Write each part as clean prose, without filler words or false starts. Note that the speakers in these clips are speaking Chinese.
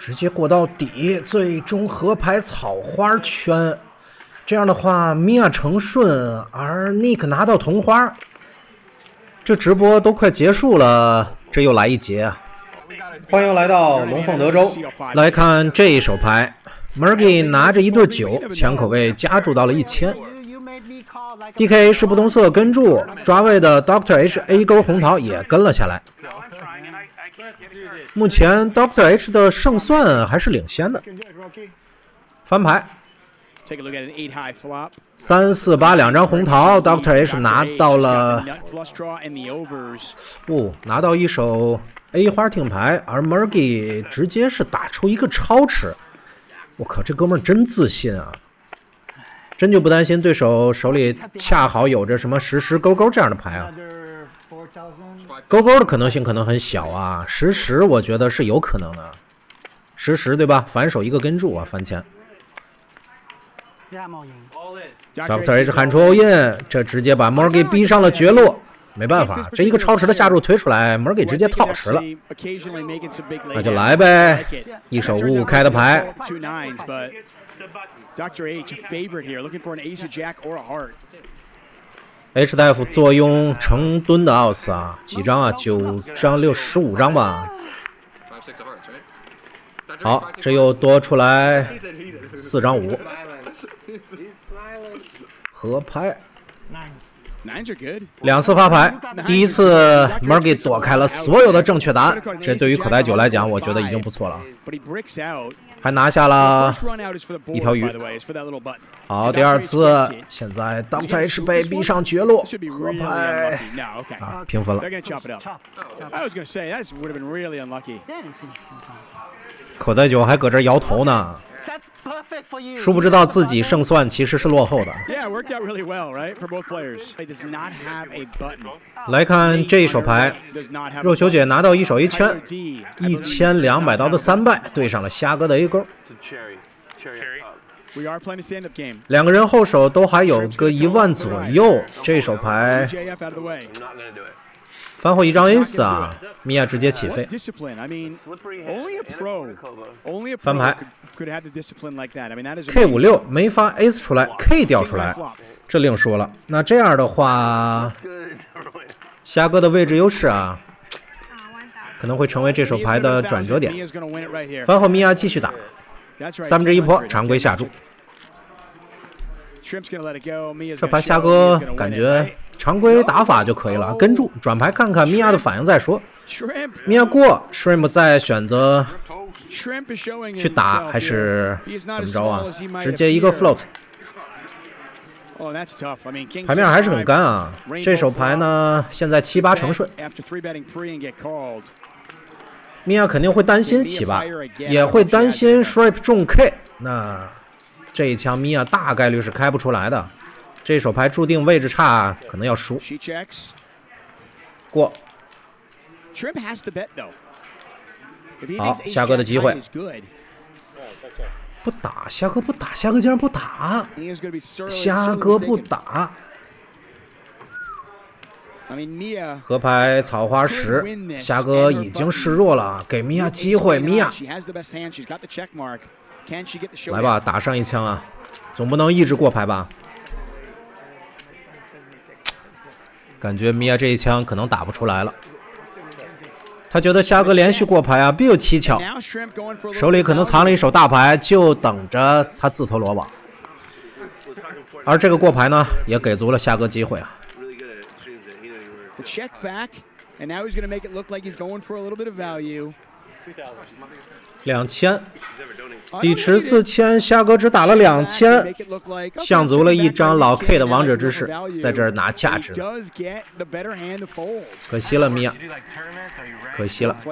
直接过到底，最终合牌草花圈。这样的话，米娅成顺，而 Nick 拿到同花。这直播都快结束了，这又来一节啊！欢迎来到龙凤德州，来看这一手牌 ，Murgy 拿着一对9，前口位加注到了1000。DK 是不动色跟注，抓位的 Dr. H A 勾红桃也跟了下来。目前 Dr. H 的胜算还是领先的。翻牌，3、4、8两张红桃 ，Dr. H 拿到了，拿到一手 A 花听牌，而 Murgy 直接是打出一个超持。我靠，这哥们儿真自信啊！真就不担心对手手里恰好有着什么10勾勾这样的牌啊？勾勾的可能性可能很小啊，10我觉得是有可能的，10对吧？反手一个跟注啊，翻钱。Dr. H 喊出欧印，这直接把 Murgy 逼上了绝路。没办法，这一个超持的下注推出来 ，Murgy 直接套持了，那就来呗，一手5开的牌。H 大夫坐拥成吨的奥斯啊，几张啊？9张6、15张吧。好，这又多出来4张5，合拍。2次发牌，第一次 Murgy 躲开了所有的正确答案，这对于口袋9来讲，我觉得已经不错了。还拿下了一条鱼。好，第2次，现在 Dr. H 被逼上绝路，合拍啊，平分了。口袋9还搁这摇头呢。殊不知道自己胜算其实是落后的。来看这一手牌，肉球姐拿到一手一圈，1200刀的3败对上了虾哥的 A 勾。2个人后手都还有个10000左右，这手牌翻后一张 Ace 啊，米娅直接起飞。翻牌 K56 没发 Ace 出来 ，K 掉出来，这另说了。那这样的话，虾哥的位置优势啊，可能会成为这手牌的转折点。翻后米娅继续打，1/3坡常规下注。这牌虾哥感觉常规打法就可以了，跟住转牌看看米娅的反应再说。米娅过 ，Shrimp 再选择去打还是怎么着啊？直接一个 float。牌面还是很干啊。这手牌呢，现在7、8成顺。米娅肯定会担心7、8，也会担心 Shrimp 中 K。那这一枪米娅大概率是开不出来的。这手牌注定位置差，可能要输。过。好，虾哥的机会。不打，虾哥不打，虾哥竟然不打，虾哥不打。合牌草花10，虾哥已经示弱了，给米娅机会，米娅。来吧，打上一枪啊，总不能一直过牌吧？感觉米娅这一枪可能打不出来了。他觉得虾哥连续过牌啊，必有蹊跷，手里可能藏了一手大牌，就等着他自投罗网。而这个过牌呢，也给足了虾哥机会啊。2000，底池4000，虾哥只打了2000，像足了一张老 K 的王者之势，在这儿拿价值的。可惜了，米娅，可惜了。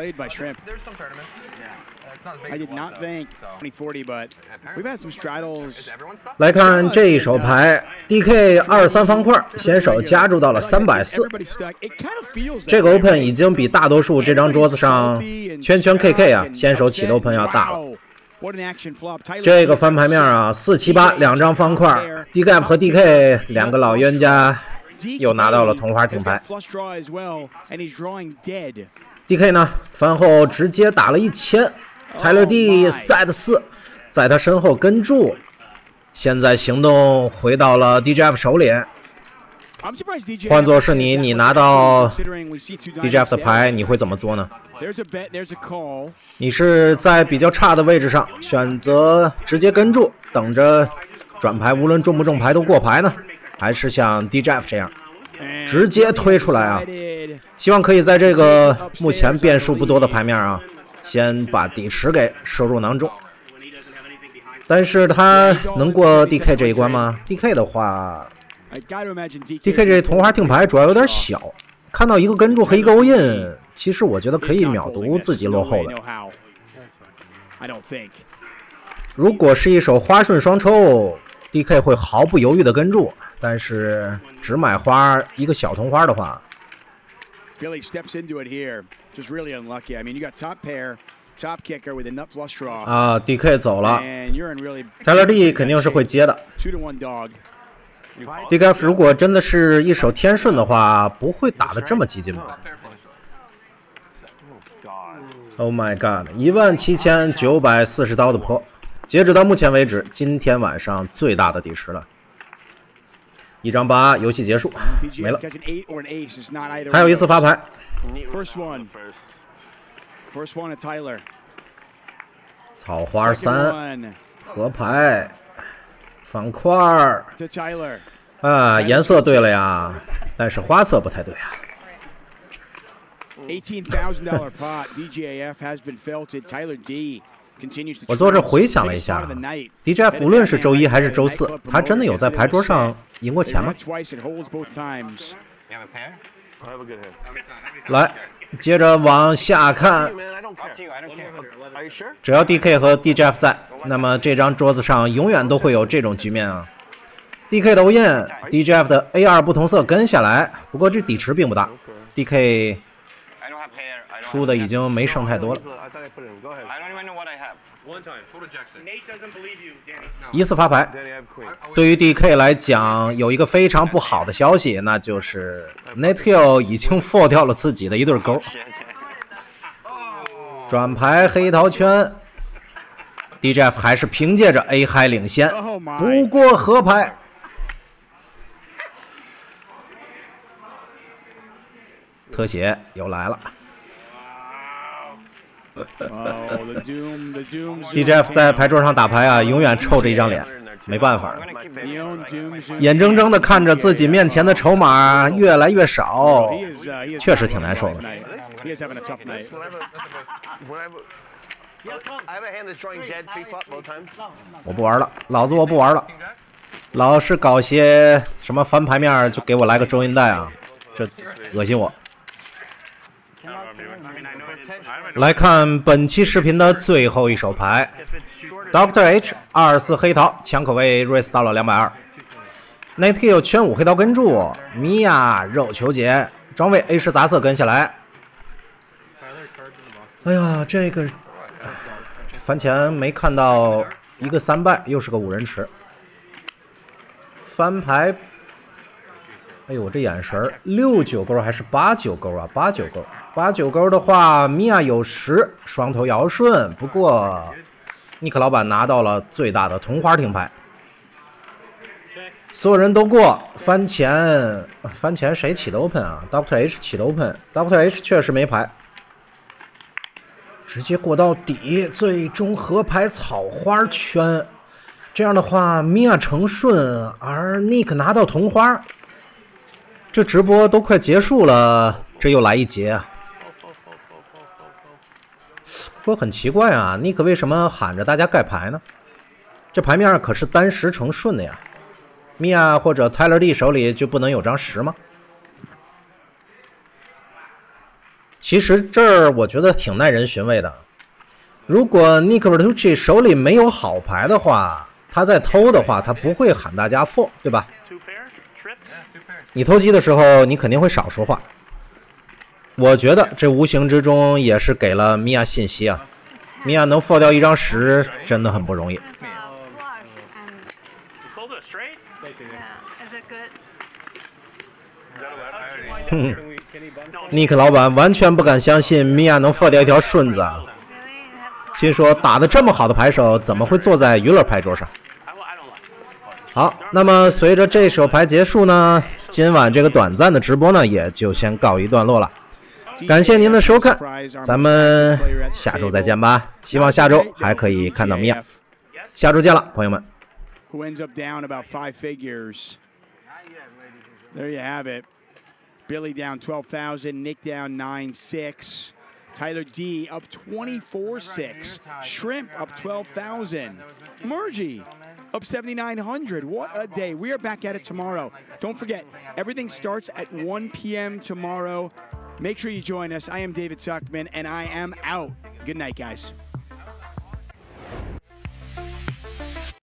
来看这一手牌 ，DK 23方块，先手加注到了340。这个 Open 已经比大多数这张桌子上圈圈 KK 啊，先手起的 Open 要大了。这个翻牌面啊，4、7、8两张方块 ，DGAP 和 DK 两个老冤家又拿到了同花挺牌。DK 呢，翻后直接打了1000。 泰勒 D set 4，在他身后跟住。现在行动回到了 DJF 手里。换作是你，你拿到 DJF 的牌，你会怎么做呢？你是在比较差的位置上，选择直接跟住，等着转牌，无论中不中牌都过牌呢？还是像 DJF 这样直接推出来啊？希望可以在这个目前变数不多的牌面啊，先把底池给收入囊中。但是他能过 DK 这一关吗 ？DK 的话 ，DK 这同花听牌主要有点小，看到一个跟住和一个 all in， 其实我觉得可以秒读自己落后的。如果是一手花顺双抽 ，DK 会毫不犹豫的跟住，但是只买花一个小同花的话。 Billy steps into it here, just really unlucky. I mean, you got top pair, top kicker with a nut flush draw. 啊 ，DK 走了 And you're in really ，Tyler D 肯定是会接的。 2-1 dog. DK 如果真的是一手天顺的话，不会打得这么激进吧 ？Oh my god！ 17940刀的破，截止到目前为止，今天晚上最大的底池了。1张8，游戏结束，没了。还有一次发牌。草花3，合牌，方块儿。啊，颜色对了呀，但是花色不太对啊。 $18,000 pot. DJF has been felted. Tyler D. 我坐这回想了一下 ，DJF 无论是周一还是周四，他真的有在牌桌上赢过钱吗？来，接着往下看，只要 DK 和 DJF 在，那么这张桌子上永远都会有这种局面啊。DK 的 all in，DJF 的 A2 不同色跟下来，不过这底池并不大 ，DK 输的已经没剩太多了。一次发牌，对于 DK 来讲，有一个非常不好的消息，那就是 Nethill 已经 fold 掉了自己的一对勾。转牌黑桃圈 ，DJF 还是凭借着 A high 领先，不过合牌。特写又来了。DJF 在牌桌上打牌啊，永远臭着一张脸，没办法，眼睁睁的看着自己面前的筹码越来越少，确实挺难受的。我不玩了，老子我不玩了，老是搞些什么翻牌面就给我来个周音带啊，这恶心我。来看本期视频的最后一手牌 ，Dr. H 24黑桃，抢口位 raise 到了220。Nethill 圈5黑桃跟住，米娅肉球姐装位 A10杂色跟下来。哎呀，这个翻前没看到一个3败，又是个5人池。翻牌，哎呦，我这眼神，6-9勾还是8-9勾啊？8-9勾。8-9勾的话，米娅有10，双头摇顺。不过，尼克老板拿到了最大的同花听牌，所有人都过。翻前谁起的 open 啊 ？Dr. H 起的 open，Dr. H 确实没牌，直接过到底，最终合牌草花圈。这样的话，米娅成顺，而 Nick 拿到同花。这直播都快结束了，这又来一节啊！不过很奇怪啊，尼克为什么喊着大家盖牌呢？这牌面可是单10成顺的呀，米娅或者 Tyler D 手里就不能有张10吗？其实这儿我觉得挺耐人寻味的。如果 Nick Vertucci 手里没有好牌的话，他在偷的话，他不会喊大家 fold， 对吧？你偷鸡的时候，你肯定会少说话。我觉得这无形之中也是给了米娅信息啊，米娅能 fold 掉一张10，真的很不容易。尼克老板完全不敢相信米娅能 fold 掉一条顺子啊！ 心说打得这么好的牌手，怎么会坐在娱乐牌桌上？好，那么随着这手牌结束呢，今晚这个短暂的直播呢，也就先告一段落了。感谢您的收看，咱们下周再见吧。希望下周还可以看到米娅。下周见了，朋友们。 Who ends up down about 5 figures. There you have it. Billy down 12,000, Nick down 9,600. Tyler D up 24,600. Shrimp up 12,000. Murgy up 7,900. What a day. We are back at it tomorrow. Don't forget, everything starts at 1 p.m. tomorrow. Make sure you join us. I am David Zuckman, and I am out. Good night, guys.